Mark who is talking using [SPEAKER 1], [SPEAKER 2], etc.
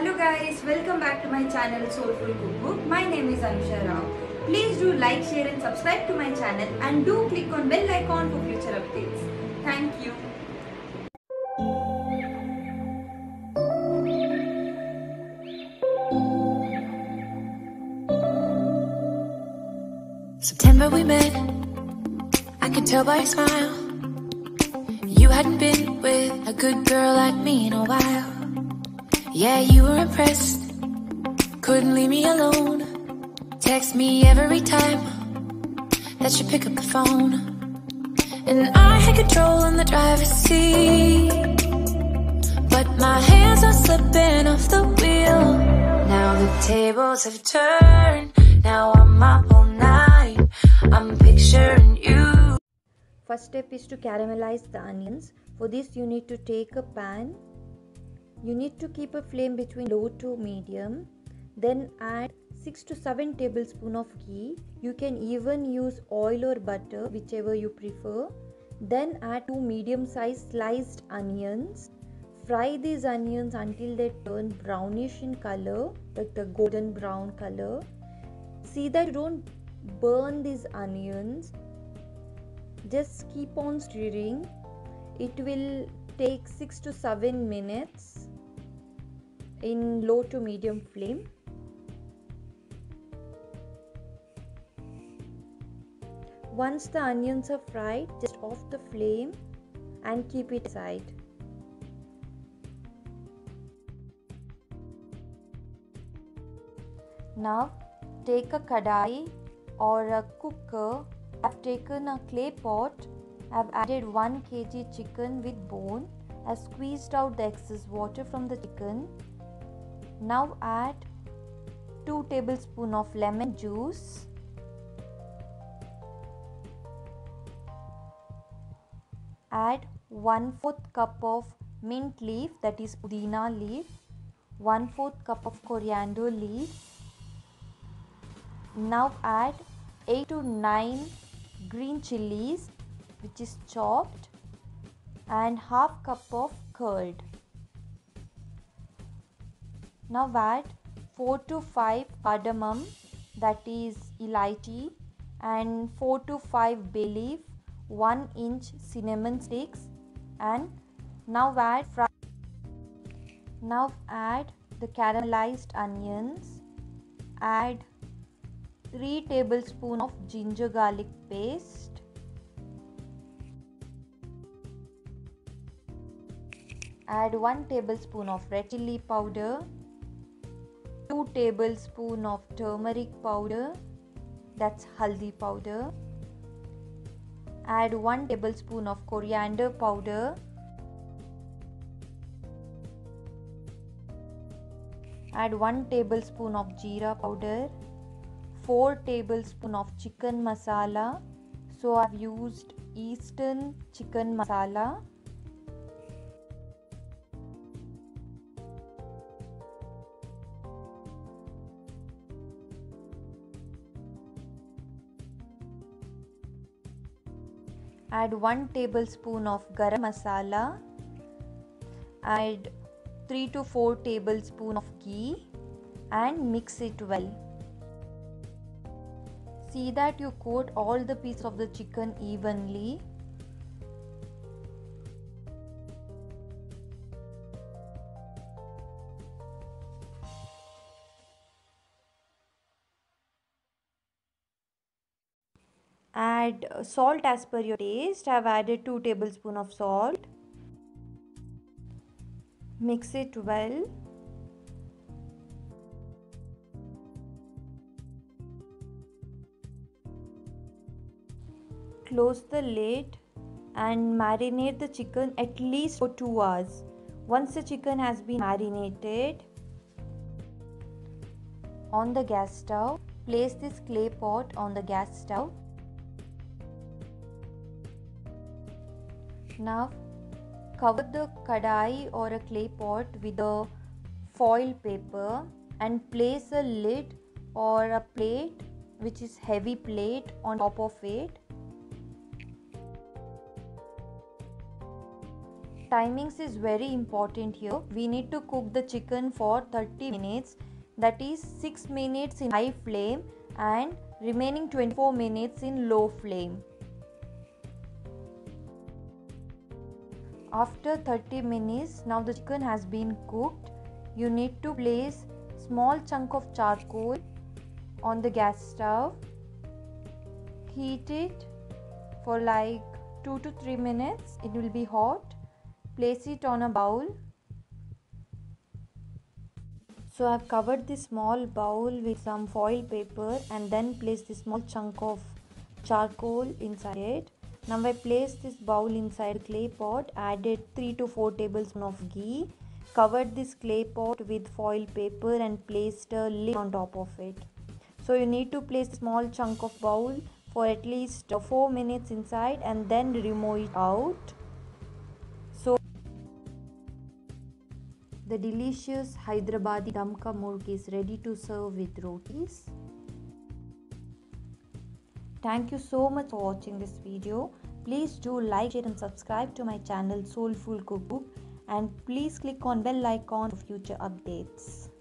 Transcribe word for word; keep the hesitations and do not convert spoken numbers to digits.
[SPEAKER 1] Hello guys, welcome back to my channel Soulful Cookbook. My name is Anusha Rao. Please do like, share and subscribe to my channel and do click on bell icon for future updates. Thank you.
[SPEAKER 2] September we met, I could tell by your smile. You hadn't been with a good girl like me in a while. Yeah, you were impressed, couldn't leave me alone. Text me every time that you pick up the phone. And I had control on the driver's seat, but my hands are slipping off the wheel. Now the tables have turned, now I'm up all night, I'm picturing you.
[SPEAKER 3] First step is to caramelize the onions. For this you need to take a pan. You need to keep a flame between low to medium. Then add six to seven tablespoons of ghee. You can even use oil or butter, whichever you prefer. Then add two medium sized sliced onions. Fry these onions until they turn brownish in color, like the golden brown color. See that you don't burn these onions. Just keep on stirring. It will take six to seven minutes in low to medium flame. Once the onions are fried, just off the flame and keep it aside. Now take a kadai or a cooker. I've taken a clay pot. I've added one kilogram chicken with bone. I've squeezed out the excess water from the chicken. Now add two tablespoons of lemon juice. Add one fourth cup of mint leaf, that is pudina leaf. one fourth cup of coriander leaf. Now add eight to nine green chilies, which is chopped, and half cup of curd. Now add four to five cardamom, that is elaichi, and four to five bay leaf, one inch cinnamon sticks, and now add fry. Now add the caramelized onions. Add three tablespoons of ginger garlic paste. Add one tablespoon of red chili powder, two tablespoons of turmeric powder, that's haldi powder. Add one tablespoon of coriander powder. Add one tablespoon of jeera powder, four tablespoons of chicken masala. So I've used Eastern chicken masala. Add one tablespoon of garam masala. Add three to four tablespoons of ghee and mix it well. See that you coat all the pieces of the chicken evenly. Add salt as per your taste. I have added two tablespoons of salt. Mix it well. Close the lid and marinate the chicken at least for two hours. Once the chicken has been marinated, on the gas stove, place this clay pot on the gas stove. Now cover the kadai or a clay pot with a foil paper and place a lid or a plate, which is heavy plate, on top of it. Timings is very important here. We need to cook the chicken for thirty minutes, that is six minutes in high flame and remaining twenty-four minutes in low flame. After thirty minutes, now the chicken has been cooked. You need to place small chunk of charcoal on the gas stove. Heat it for like two to three minutes. It will be hot. Place it on a bowl. So I have covered the small bowl with some foil paper and then place the small chunk of charcoal inside it. Now I placed this bowl inside clay pot, added three to four tablespoons of ghee, covered this clay pot with foil paper and placed a lid on top of it. So you need to place a small chunk of bowl for at least four minutes inside and then remove it out. So the delicious Hyderabadi dum ka murg is ready to serve with rotis. Thank you so much for watching this video. Please do like, share and subscribe to my channel Soulful Cookbook, and please click on bell icon for future updates.